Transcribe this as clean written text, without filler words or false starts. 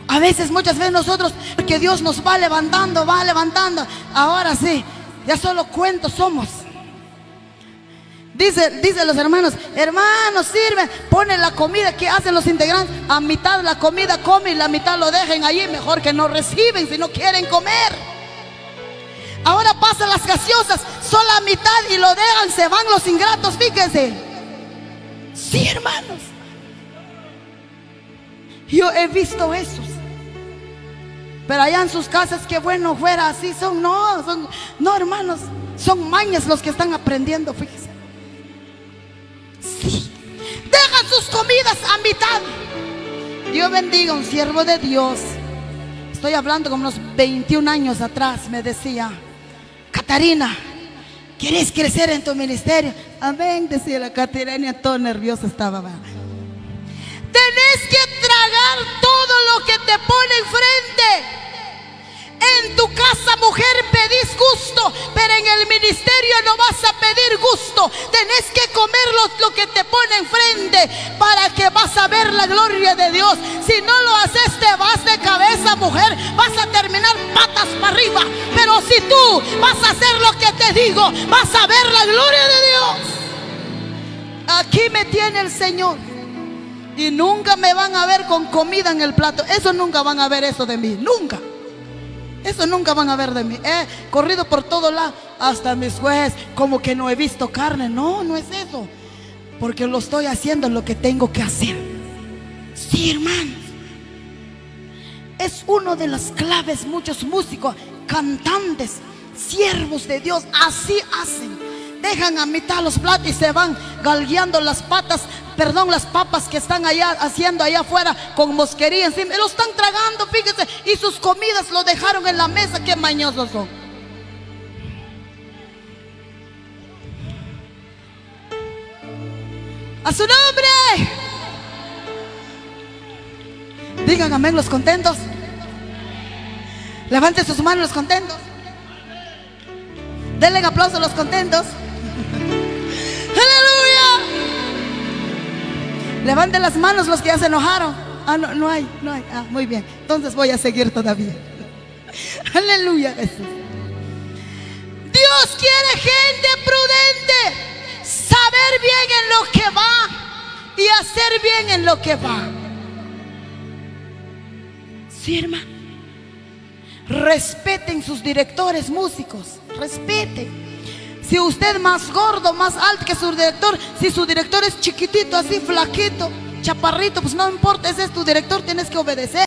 A veces, muchas veces nosotros, porque Dios nos va levantando, va levantando. Ahora sí, ya solo cuentos somos. Dice los hermanos, hermanos, sirven, ponen la comida que hacen los integrantes, a mitad la comida comen y la mitad lo dejen allí, mejor que no reciben si no quieren comer. Ahora pasan las gaseosas, son la mitad y lo dejan, se van los ingratos, fíjense. Sí, hermanos, yo he visto esos. Pero allá en sus casas, que bueno fuera así, no, hermanos, son mañas los que están aprendiendo, fíjense. Sí, dejan sus comidas a mitad. Dios bendiga a un siervo de Dios. Estoy hablando como unos 21 años atrás. Me decía: Catarina, ¿quieres crecer en tu ministerio? Amén, decía la Catarina, todo nerviosa estaba. Tenés que tragar todo lo que te pone enfrente. En tu casa, mujer, pedís gusto, pero en el ministerio no vas a pedir gusto. Tenés que comer lo que te pone enfrente, para que vas a ver la gloria de Dios. Si no lo haces, te vas de cabeza, mujer, vas a terminar patas para arriba. Pero si tú vas a hacer lo que te digo, vas a ver la gloria de Dios. Aquí me tiene el Señor. Y nunca me van a ver con comida en el plato. Eso nunca van a ver eso de mí, nunca. Eso nunca van a ver de mí. He corrido por todo lado, hasta mis jueces, como que no he visto carne. No, no es eso, porque lo estoy haciendo lo que tengo que hacer. Sí, hermanos, es una de las claves. Muchos músicos, cantantes, siervos de Dios, así hacen. Dejan a mitad los platos y se van galgueando las papas que están allá haciendo allá afuera con mosquería encima. Lo están tragando, fíjense, y sus comidas lo dejaron en la mesa. Qué mañosos son. A su nombre. Digan amén los contentos. Levanten sus manos los contentos. Denle un aplauso a los contentos. ¡Aleluya! Levanten las manos los que ya se enojaron. Ah, no hay. Ah, muy bien. Entonces voy a seguir todavía. Aleluya, Jesús. Dios quiere gente prudente, saber bien en lo que va y hacer bien en lo que va. Sí, hermano. Respeten sus directores músicos. Respeten. Si usted es más gordo, más alto que su director, si su director es chiquitito, así flaquito, chaparrito, pues no importa, ese es tu director, tienes que obedecer.